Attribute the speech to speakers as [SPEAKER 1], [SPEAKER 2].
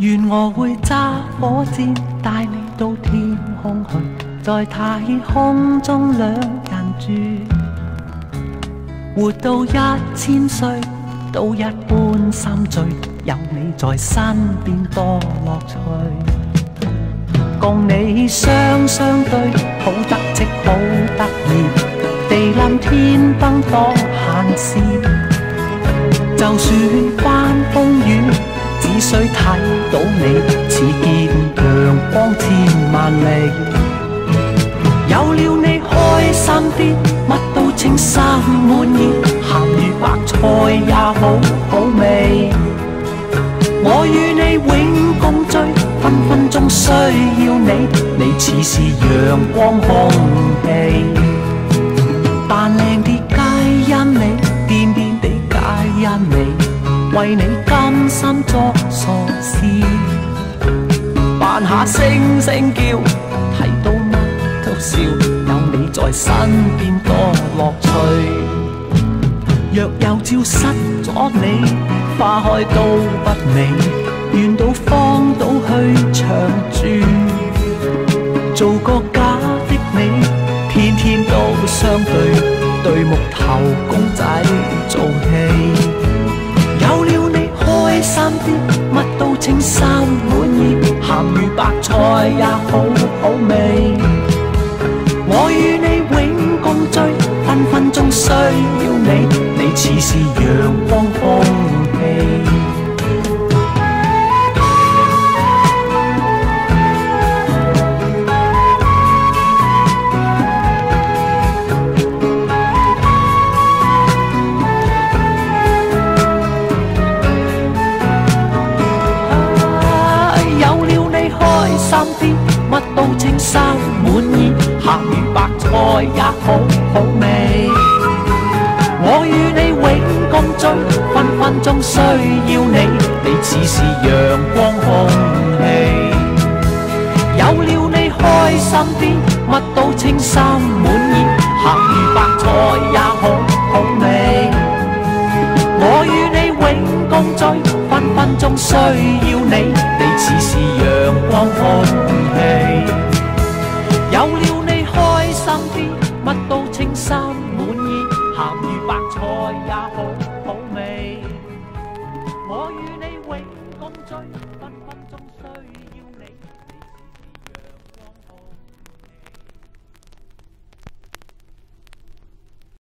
[SPEAKER 1] 願我會揸火箭帶你到天空去，在太空中兩人住，活到1000歲都一般心醉，有你在身邊多樂趣。共你雙雙對，好得戚好得意，地冧天崩多閒事。就算翻風雨，只需睇到你，似見陽光千萬里。有了你開心啲，乜都稱心滿意，鹹魚白菜也好好味。我與你永共聚，分分鐘需要你，你似是陽光空氣。扮靚啲皆因你，癲癲地皆因你，為你甘心作傻事。扮下聲聲叫，睇到乜都笑，有你在身邊多樂趣。若有朝失咗你，花開都不美，願到荒島去長住，做個假的你，天天都相對，對木頭公仔做戲。有了你開心啲，乜都稱心滿意，鹹魚白菜也好好味。我與你永共聚，分分鐘需要你，你似是陽光空氣。有了你開心啲，乜都稱心滿意，鹹魚白菜也好好味。我與你永共聚，分分鐘需要你，你似是陽光空氣。有了你開心啲，乜都稱心滿意，鹹魚白菜也好好味。我與你永共聚，分分鐘需要你，你似是陽光空氣。有了你開心啲，乜都稱心滿意，鹹魚白菜也好。